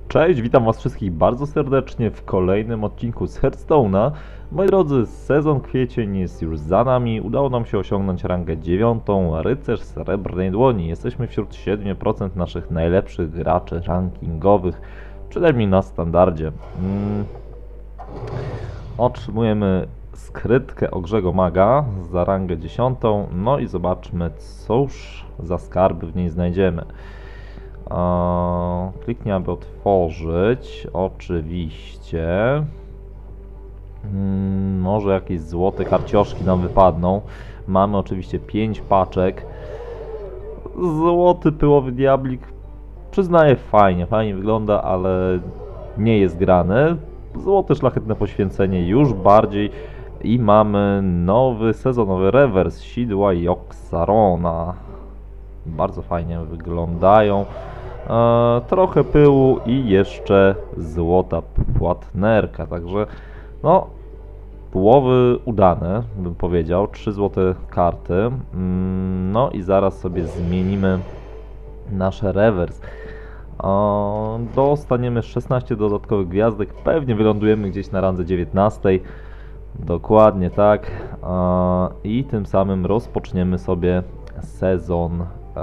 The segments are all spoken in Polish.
Cześć, witam was wszystkich bardzo serdecznie w kolejnym odcinku z Hearthstone'a. Moi drodzy, sezon kwiecień jest już za nami, udało nam się osiągnąć rangę 9, rycerz srebrnej dłoni. Jesteśmy wśród 7% naszych najlepszych graczy rankingowych, przynajmniej na standardzie. Otrzymujemy skrytkę Ogrzego Maga za rangę 10, no i zobaczmy, cóż za skarby w niej znajdziemy. Kliknij, aby otworzyć. Oczywiście. Może jakieś złote karcioszki nam wypadną. Mamy oczywiście 5 paczek. Złoty pyłowy diablik. Przyznaję, fajnie wygląda, ale nie jest grany. Złote szlachetne poświęcenie już bardziej. I mamy nowy sezonowy rewers sidła Jok'Sarona. Bardzo fajnie wyglądają. Trochę pyłu i jeszcze złota płatnerka, także no połowy udane, bym powiedział, 3 złote karty. No i zaraz sobie zmienimy nasz rewers. Dostaniemy 16 dodatkowych gwiazdek, pewnie wylądujemy gdzieś na randze 19. Dokładnie tak. I tym samym rozpoczniemy sobie sezon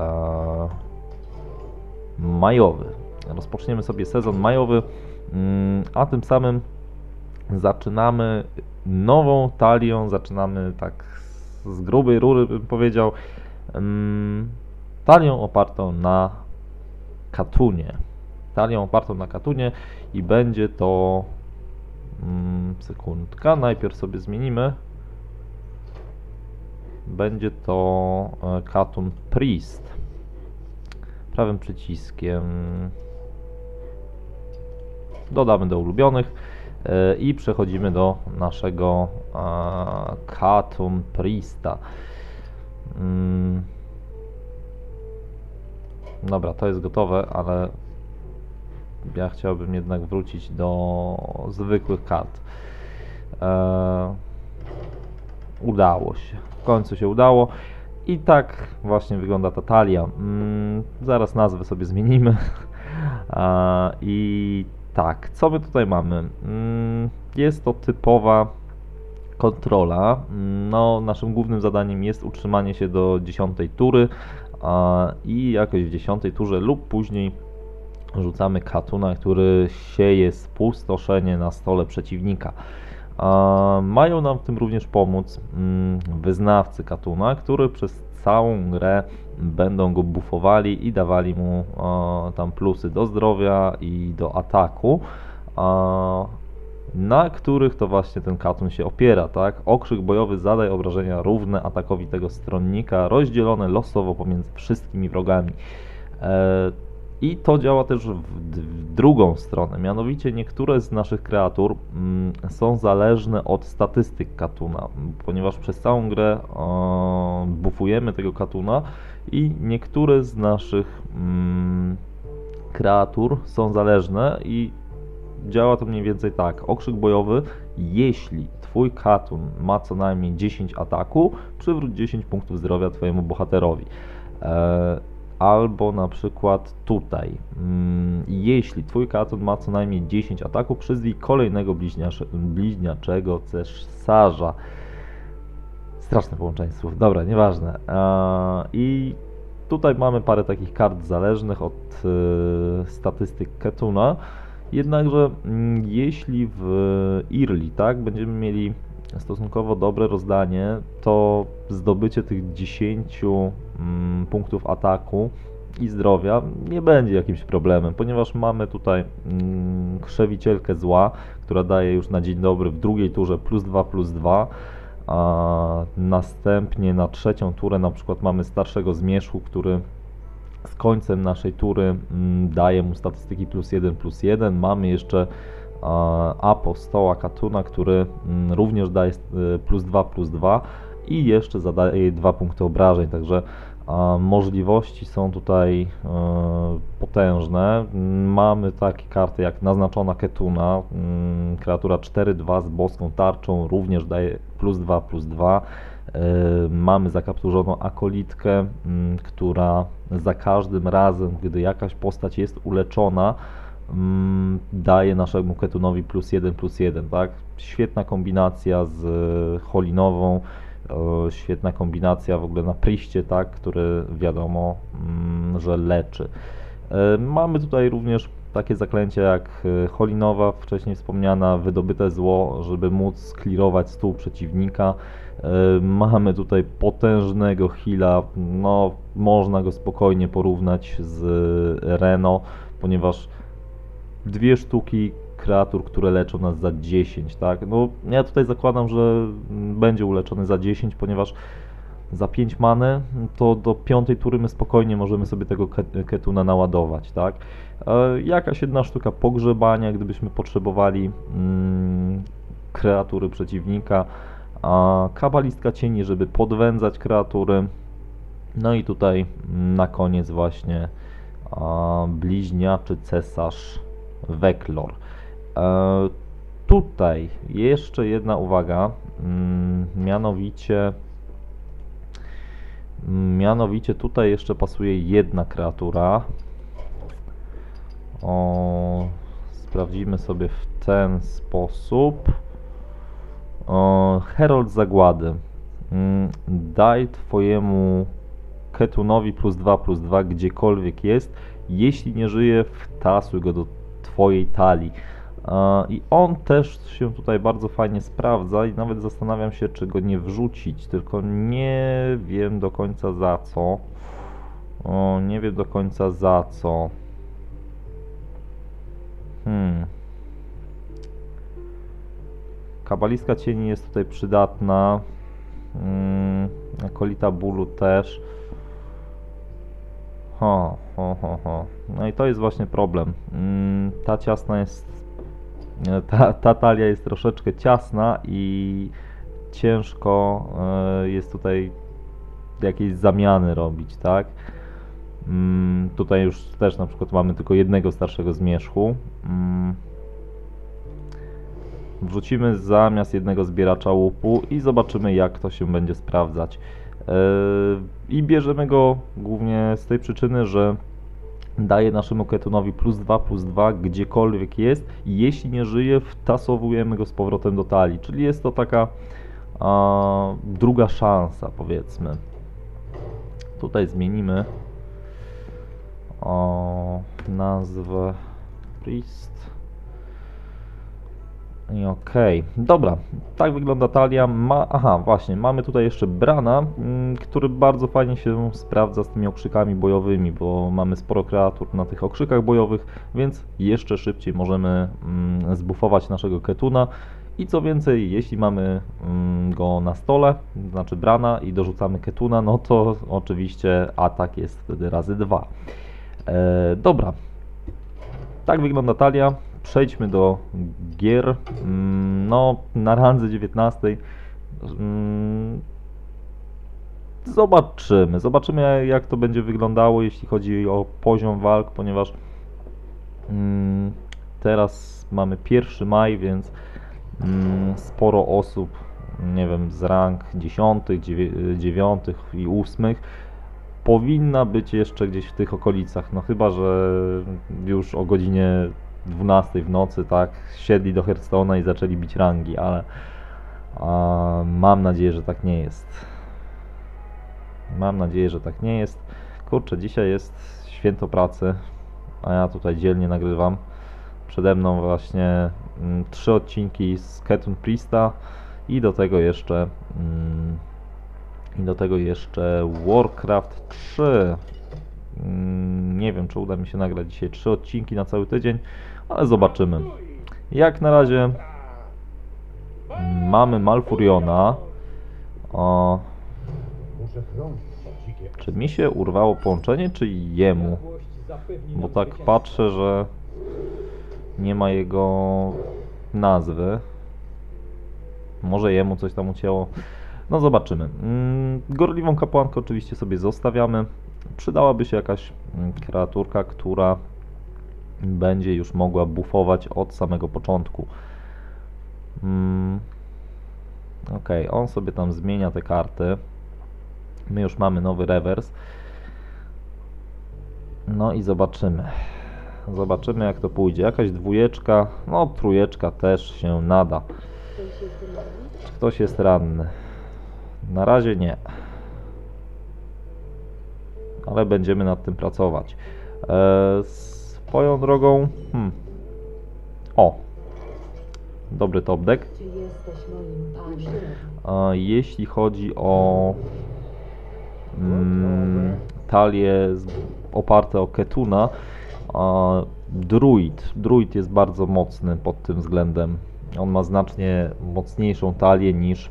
majowy. Rozpoczniemy sobie sezon majowy, a tym samym zaczynamy nową talią, zaczynamy tak z grubej rury, bym powiedział, talią opartą na katunie. Talią opartą na katunie i będzie to sekundka, najpierw sobie zmienimy. Będzie to Katun Priest. Prawym przyciskiem dodamy do ulubionych i przechodzimy do naszego Katun Priesta. Dobra, to jest gotowe, ale ja chciałbym jednak wrócić do zwykłych kart. Udało się. W końcu się udało. I tak właśnie wygląda ta talia. Zaraz nazwę sobie zmienimy. I tak, co my tutaj mamy? Jest to typowa kontrola. No, naszym głównym zadaniem jest utrzymanie się do 10 tury i jakoś w 10 turze lub później rzucamy katuna, który sieje spustoszenie na stole przeciwnika. Mają nam w tym również pomóc wyznawcy katuna, który przez całą grę będą go buffowali i dawali mu tam plusy do zdrowia i do ataku, na których to właśnie ten katun się opiera, tak? Okrzyk bojowy zadaje obrażenia równe atakowi tego stronnika, rozdzielone losowo pomiędzy wszystkimi wrogami. I to działa też w drugą stronę, mianowicie niektóre z naszych kreatur są zależne od statystyk katuna, ponieważ przez całą grę buffujemy tego katuna i niektóre z naszych kreatur są zależne i działa to mniej więcej tak. Okrzyk bojowy, jeśli twój katun ma co najmniej 10 ataku, przywróć 10 punktów zdrowia twojemu bohaterowi. Albo na przykład tutaj, jeśli twój katun ma co najmniej 10 ataków, przyzwij kolejnego bliźniaczego cesarza. Straszne połączenie słów, dobra, nieważne. I tutaj mamy parę takich kart zależnych od statystyk katuna. Jednakże jeśli w early, tak, będziemy mieli stosunkowo dobre rozdanie, to zdobycie tych 10 punktów ataku i zdrowia nie będzie jakimś problemem, ponieważ mamy tutaj krzewicielkę zła, która daje już na dzień dobry w drugiej turze +2/+2, a następnie na trzecią turę na przykład mamy starszego zmierzchu, który z końcem naszej tury daje mu statystyki +1/+1. Mamy jeszcze apostoła katuna, który również daje +2/+2 i jeszcze zadaje 2 punkty obrażeń, także możliwości są tutaj potężne. Mamy takie karty jak naznaczona ketuna, kreatura 4/2 z boską tarczą, również daje +2/+2. Mamy zakapturzoną akolitkę, która za każdym razem, gdy jakaś postać jest uleczona, daje naszemu Ketunowi +1/+1, tak? Świetna kombinacja z Holinową, świetna kombinacja w ogóle na Priście, tak? Który wiadomo, że leczy. Mamy tutaj również takie zaklęcia jak Holinowa, wcześniej wspomniana, wydobyte zło, żeby móc clearować stół przeciwnika. Mamy tutaj potężnego heala, no można go spokojnie porównać z Reno, ponieważ dwie sztuki kreatur, które leczą nas za 10, tak? No ja tutaj zakładam, że będzie uleczony za 10, ponieważ za 5 many to do 5 tury my spokojnie możemy sobie tego Ketuna naładować, tak? Jakaś jedna sztuka pogrzebania, gdybyśmy potrzebowali kreatury przeciwnika, a kabalistka cieni, żeby podwędzać kreatury. No i tutaj na koniec właśnie bliźniaczy cesarz Weklor. Tutaj jeszcze jedna uwaga, mianowicie tutaj jeszcze pasuje jedna kreatura. Sprawdzimy sobie w ten sposób. Herold Zagłady. Daj twojemu Ketunowi +2/+2 gdziekolwiek jest. Jeśli nie żyje, wtasuj go do twojej talii. I on też się tutaj bardzo fajnie sprawdza i nawet zastanawiam się, czy go nie wrzucić, tylko nie wiem do końca za co. Nie wiem do końca za co. Kabalistka cieni jest tutaj przydatna. Akolita bólu też. No i to jest właśnie problem. Ta ciasna jest. Ta talia jest troszeczkę ciasna i ciężko jest tutaj jakieś zamiany robić, tak? Tutaj już też na przykład mamy tylko jednego starszego zmierzchu. Wrzucimy zamiast jednego zbieracza łupu i zobaczymy, jak to się będzie sprawdzać. I bierzemy go głównie z tej przyczyny, że daje naszemu Ketunowi +2/+2 gdziekolwiek jest i jeśli nie żyje, wtasowujemy go z powrotem do talii, czyli jest to taka druga szansa, powiedzmy. Tutaj zmienimy nazwę Priest. I okej, dobra, tak wygląda talia. Aha, właśnie, mamy tutaj jeszcze Brana, który bardzo fajnie się sprawdza z tymi okrzykami bojowymi, bo mamy sporo kreatur na tych okrzykach bojowych, więc jeszcze szybciej możemy zbuffować naszego Ketuna. I co więcej, jeśli mamy go na stole, znaczy Brana i dorzucamy Ketuna, no to oczywiście atak jest wtedy razy 2. Dobra, tak wygląda talia. Przejdźmy do gier. No, na randze 19. Zobaczymy, jak to będzie wyglądało, jeśli chodzi o poziom walk, ponieważ teraz mamy 1 maj, więc sporo osób, nie wiem, z rank 10, 9 i 8 powinna być jeszcze gdzieś w tych okolicach. No chyba że już o godzinie 12 w nocy, tak, siedli do Hearthstone'a i zaczęli bić rangi, ale mam nadzieję, że tak nie jest. Mam nadzieję, że tak nie jest. Kurczę, dzisiaj jest święto pracy, a ja tutaj dzielnie nagrywam. Przede mną właśnie 3 odcinki z Ketun Priesta i do tego jeszcze Warcraft 3. Nie wiem, czy uda mi się nagrać dzisiaj 3 odcinki na cały tydzień, ale zobaczymy. Jak na razie mamy Malfuriona. Czy mi się urwało połączenie, czy jemu? Bo tak patrzę, że nie ma jego nazwy. Może jemu coś tam ucięło. No zobaczymy. Gorliwą kapłankę oczywiście sobie zostawiamy. Przydałaby się jakaś kreaturka, która będzie już mogła buffować od samego początku. Ok, on sobie tam zmienia te karty. My już mamy nowy rewers. No i zobaczymy. Zobaczymy jak to pójdzie. Jakaś dwójeczka, no trójeczka też się nada. Czy ktoś jest ranny? Na razie nie. Ale będziemy nad tym pracować. Swoją drogą... O! Dobry top deck. Jeśli chodzi o talie oparte o Ketuna, Druid jest bardzo mocny pod tym względem. On ma znacznie mocniejszą talię niż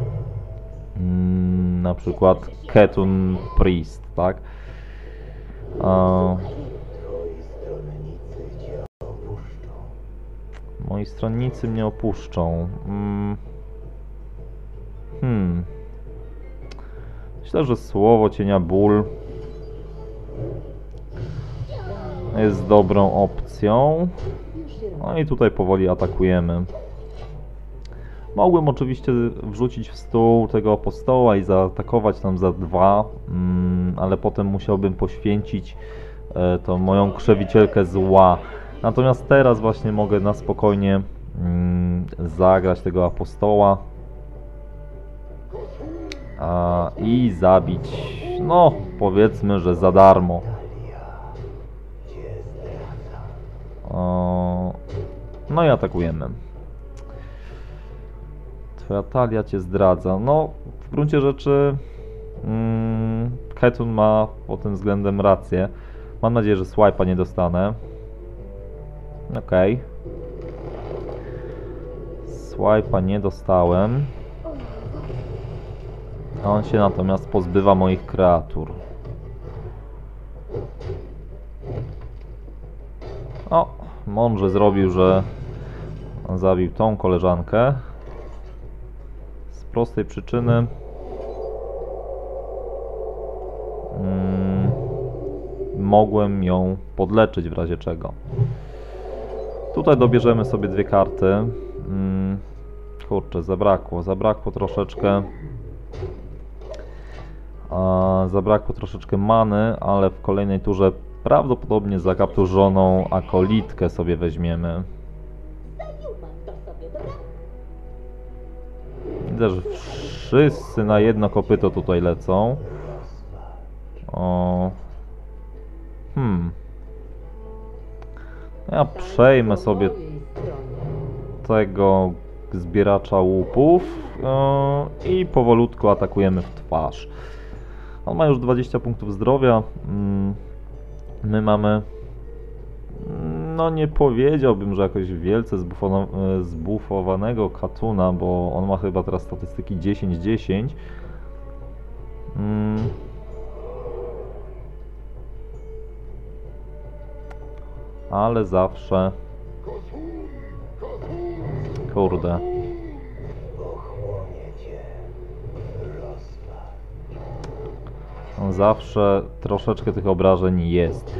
na przykład Ketun Priest, tak? Moi stronnicy mnie opuszczą. Myślę, że słowo cienia ból jest dobrą opcją. No i tutaj powoli atakujemy. Mogłem oczywiście wrzucić w stół tego apostoła i zaatakować tam za 2, ale potem musiałbym poświęcić tą moją krzewicielkę zła. Natomiast teraz właśnie mogę na spokojnie zagrać tego apostoła i zabić, no powiedzmy, że za darmo. No i atakujemy. Twoja talia cię zdradza. No, w gruncie rzeczy Ketun ma pod tym względem rację. Mam nadzieję, że swipe'a nie dostanę. Okej. Swipe'a nie dostałem. A on się natomiast pozbywa moich kreatur. O, mądrze zrobił, że zabił tą koleżankę. Z prostej przyczyny mogłem ją podleczyć w razie czego. Tutaj dobierzemy sobie 2 karty. Kurczę, zabrakło troszeczkę. Zabrakło troszeczkę many, ale w kolejnej turze prawdopodobnie zakapturzoną akolitkę sobie weźmiemy. Widzę, że wszyscy na jedno kopyto tutaj lecą. Ja przejmę sobie tego zbieracza łupów i powolutku atakujemy w twarz. On ma już 20 punktów zdrowia. My mamy, no nie powiedziałbym, że jakoś wielce zbufowanego Katuna, bo on ma chyba teraz statystyki 10-10. Ale zawsze... Kurde. Zawsze troszeczkę tych obrażeń jest.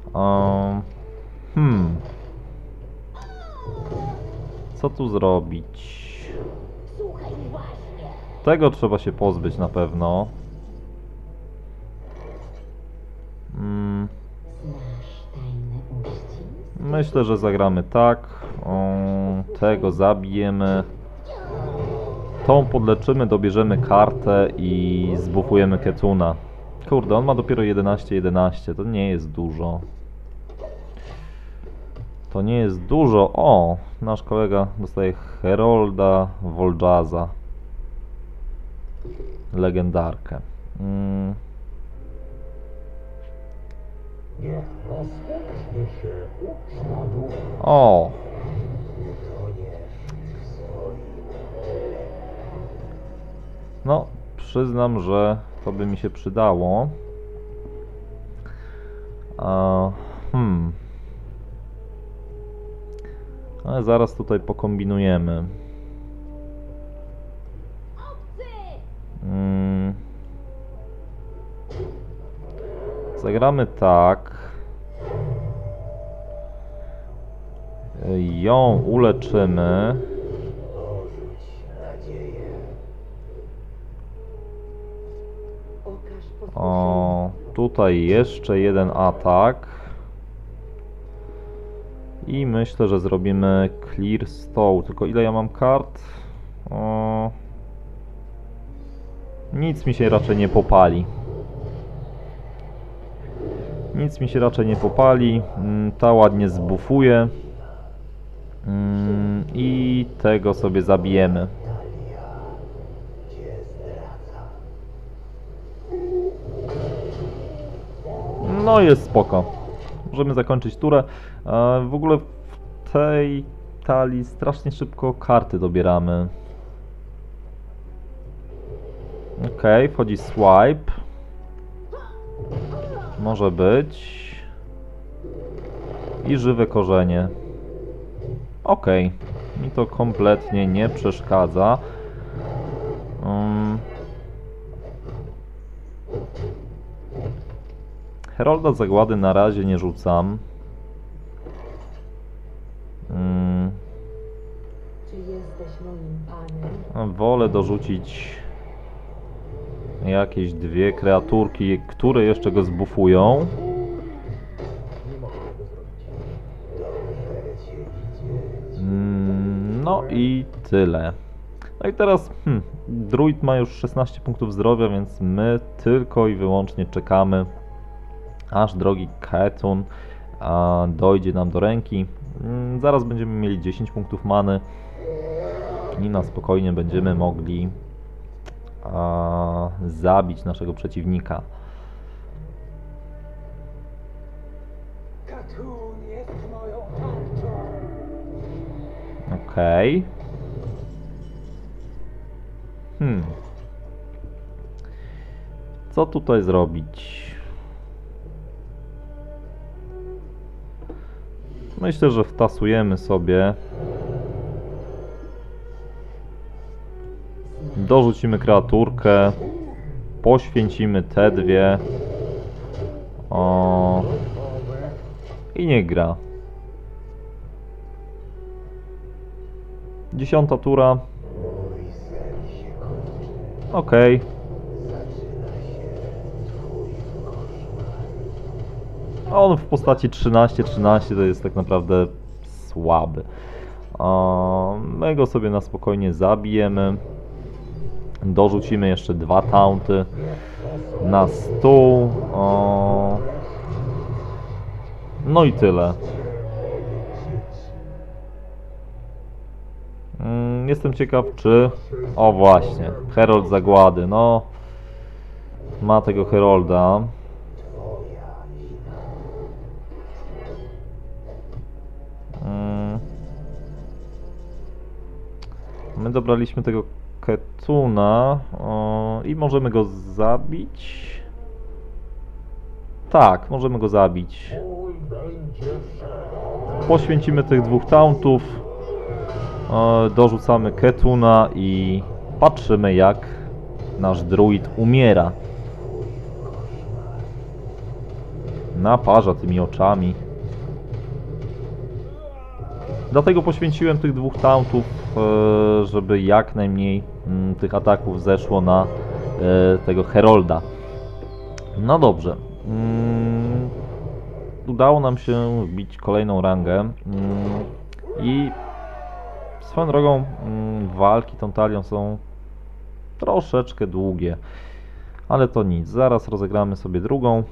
Co tu zrobić? Tego trzeba się pozbyć na pewno. Myślę, że zagramy tak. Tego zabijemy. Tą podleczymy, dobierzemy kartę i zbufujemy Ketuna. Kurde, on ma dopiero 11-11. To nie jest dużo. To nie jest dużo. O! Nasz kolega dostaje Herolda Voljaza. Legendarkę. O! No, przyznam, że to by mi się przydało. Ale zaraz tutaj pokombinujemy. Zagramy tak. Ją uleczymy. O, tutaj jeszcze jeden atak. I myślę, że zrobimy clear stone. Tylko ile ja mam kart? Nic mi się raczej nie popali. Nic mi się raczej nie popali. Ta ładnie zbufuje. I tego sobie zabijemy. No jest spoko. Możemy zakończyć turę. W ogóle w tej talii strasznie szybko karty dobieramy. Okej, wchodzi swipe. Może być. I żywe korzenie. Okej. Mi to kompletnie nie przeszkadza. Herolda Zagłady na razie nie rzucam. Czy jesteś moim panem? Wolę dorzucić jakieś dwie kreaturki, które jeszcze go zbufują. No i tyle. No i teraz druid ma już 16 punktów zdrowia, więc my tylko i wyłącznie czekamy, aż drogi Ketun dojdzie nam do ręki. Zaraz będziemy mieli 10 punktów many i na spokojnie będziemy mogli zabić naszego przeciwnika. Ketun jest moją tarczą. Okej. Co tutaj zrobić? Myślę, że wtasujemy sobie. Dorzucimy kreaturkę. Poświęcimy te dwie. I nie gra. 10. tura. Okej. On w postaci 13-13 to jest tak naprawdę słaby. My go sobie na spokojnie zabijemy. Dorzucimy jeszcze 2 taunty na stół. No i tyle. Jestem ciekaw, czy... O właśnie, Herold Zagłady, no... Ma tego Herolda. My dobraliśmy tego Ketuna i możemy go zabić. Tak, możemy go zabić. Poświęcimy tych 2 tauntów. Dorzucamy Ketuna i patrzymy, jak nasz druid umiera. Naparza tymi oczami. Dlatego poświęciłem tych 2 tauntów, żeby jak najmniej tych ataków zeszło na tego Herolda. No dobrze. Udało nam się wbić kolejną rangę. I swoją drogą walki tą talią są troszeczkę długie. Ale to nic. Zaraz rozegramy sobie drugą.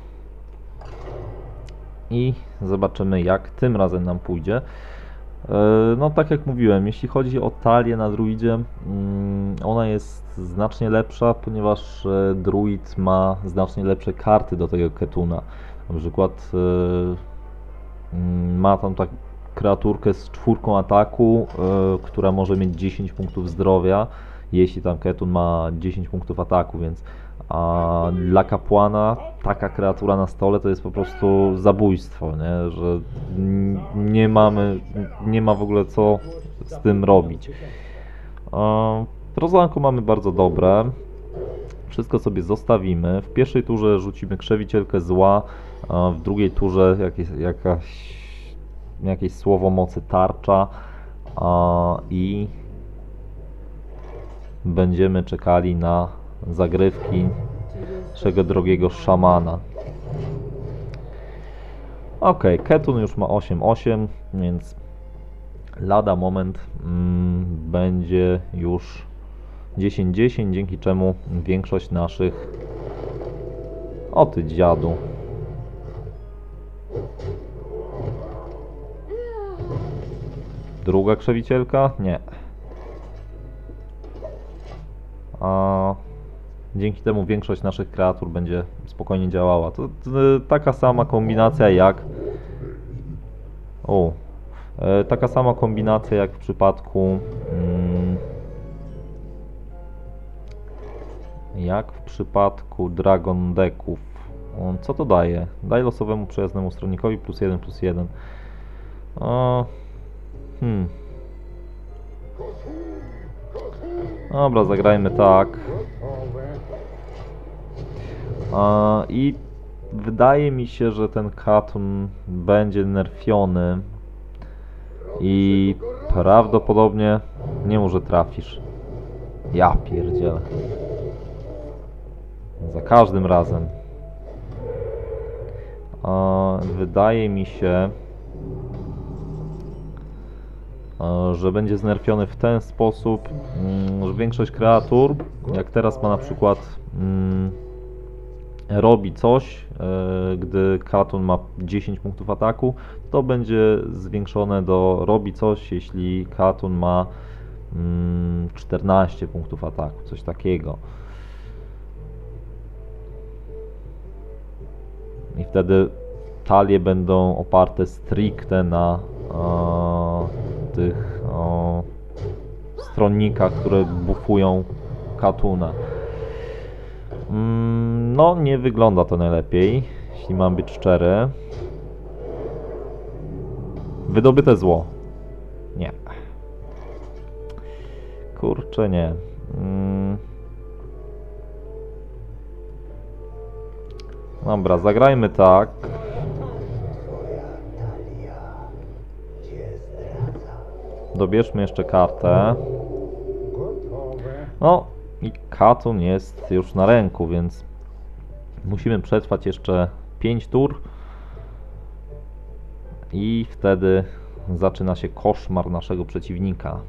I zobaczymy, jak tym razem nam pójdzie. No tak jak mówiłem, jeśli chodzi o talię na druidzie, ona jest znacznie lepsza, ponieważ druid ma znacznie lepsze karty do tego Ketuna. Na przykład ma tam tak kreaturkę z 4 ataku, która może mieć 10 punktów zdrowia, jeśli tam Ketun ma 10 punktów ataku, więc dla kapłana taka kreatura na stole to jest po prostu zabójstwo, nie? Że nie ma w ogóle co z tym robić. Rozlanko mamy bardzo dobre. Wszystko sobie zostawimy. W pierwszej turze rzucimy krzewicielkę zła, w drugiej turze jakieś słowo mocy tarcza i będziemy czekali na zagrywki naszego drogiego szamana. Ok, Ketun już ma 8-8, więc lada moment będzie już 10-10, dzięki czemu większość naszych... O ty dziadu. Druga krzewicielka? Nie. A dzięki temu większość naszych kreatur będzie spokojnie działała. To taka sama kombinacja jak... taka sama kombinacja jak w przypadku... jak w przypadku Dragon Decków. Co to daje? Daje losowemu przyjaznemu stronikowi +1/+1. Dobra, zagrajmy tak. I wydaje mi się, że ten Katun będzie nerfiony i prawdopodobnie nie może trafisz. Ja pierdzielę. Za każdym razem. Wydaje mi się, że będzie znerfiony w ten sposób, że większość kreatur, jak teraz ma na przykład robi coś, gdy Katun ma 10 punktów ataku, to będzie zwiększone do robi coś, jeśli Katun ma 14 punktów ataku, coś takiego. I wtedy talie będą oparte stricte na tych stronnikach, które buffują Katuna. No, nie wygląda to najlepiej, jeśli mam być szczery. Wydobyte zło. Nie. Kurczę, nie. Dobra, zagrajmy tak. Dobierzmy jeszcze kartę. No i Katun jest już na ręku, więc musimy przetrwać jeszcze 5 tur. I wtedy zaczyna się koszmar naszego przeciwnika.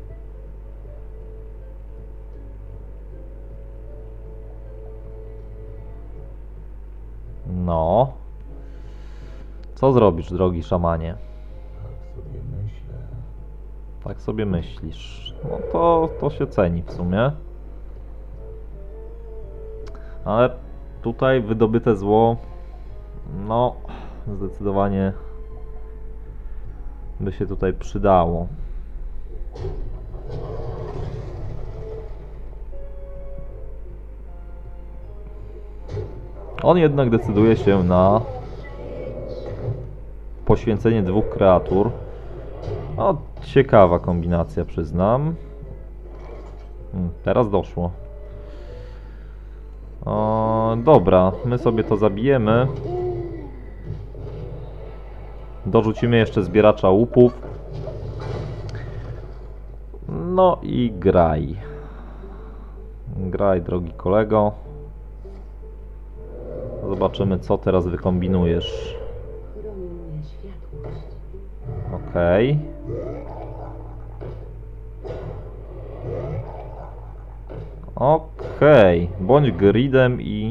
No. Co zrobisz, drogi szamanie? Tak sobie myślisz. No to się ceni w sumie. Ale tutaj wydobyte zło, no zdecydowanie by się tutaj przydało. On jednak decyduje się na poświęcenie 2 kreatur. No, ciekawa kombinacja, przyznam. Teraz doszło. Dobra, my sobie to zabijemy. Dorzucimy jeszcze zbieracza łupów. No i graj. Graj, drogi kolego. Zobaczymy, co teraz wykombinujesz. Okej. Okej. Bądź gridem i...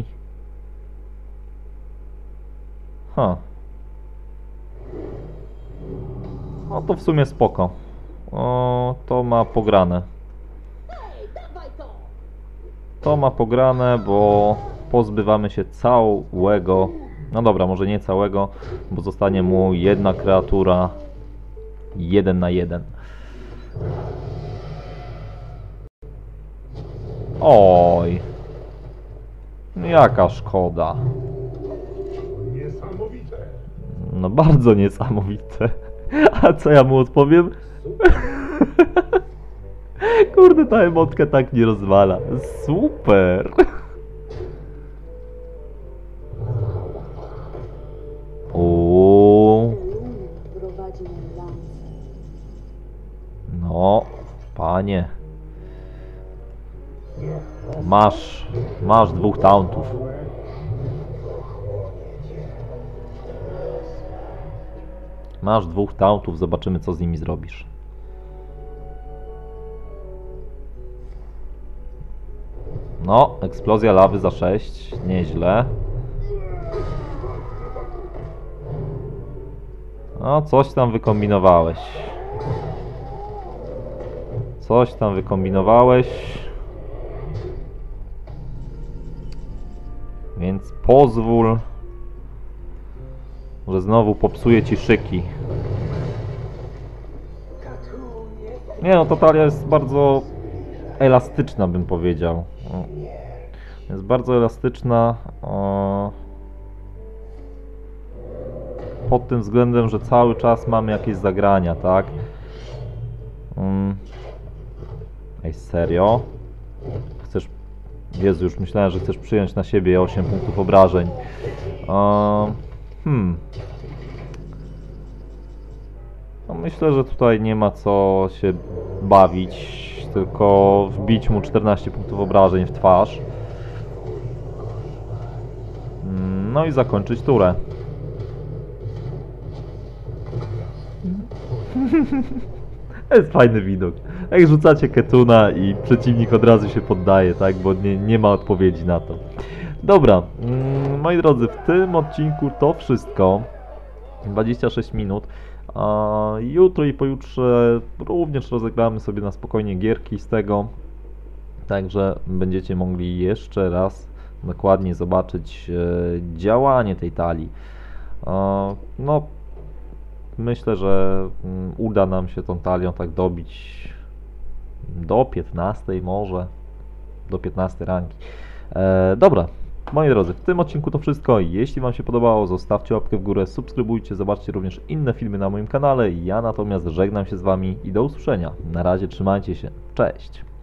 No to w sumie spoko. To ma pograne. To ma pograne, bo pozbywamy się całego... No dobra, może nie całego, bo zostanie mu jedna kreatura 1 na 1. Oj. Jaka szkoda. Niesamowite. No bardzo niesamowite. A co ja mu odpowiem? Kurde, ta emotkę tak nie rozwala. Super. No, panie. Masz 2 tauntów. Masz 2 tautów, zobaczymy co z nimi zrobisz. No, eksplozja lawy za 6, nieźle. No, coś tam wykombinowałeś. Coś tam wykombinowałeś. Więc pozwól, że znowu popsuję ci szyki. Nie no, ta talia jest bardzo elastyczna, bym powiedział. Jest bardzo elastyczna. Pod tym względem, że cały czas mamy jakieś zagrania, tak? Ej, serio? Chcesz... Jezu, już myślałem, że chcesz przyjąć na siebie 8 punktów obrażeń. No myślę, że tutaj nie ma co się bawić, tylko wbić mu 14 punktów obrażeń w twarz. No i zakończyć turę. To jest fajny widok. Jak rzucacie Ketuna i przeciwnik od razu się poddaje, tak? Bo nie ma odpowiedzi na to. Dobra, moi drodzy, w tym odcinku to wszystko. 26 minut. Jutro i pojutrze również rozegramy sobie na spokojnie gierki z tego. Także będziecie mogli jeszcze raz dokładnie zobaczyć działanie tej talii. No, myślę, że uda nam się tą talią tak dobić do 15 może, do 15 rangi. Dobra, moi drodzy, w tym odcinku to wszystko. Jeśli Wam się podobało, zostawcie łapkę w górę, subskrybujcie, zobaczcie również inne filmy na moim kanale. Ja natomiast żegnam się z Wami i do usłyszenia. Na razie, trzymajcie się, cześć!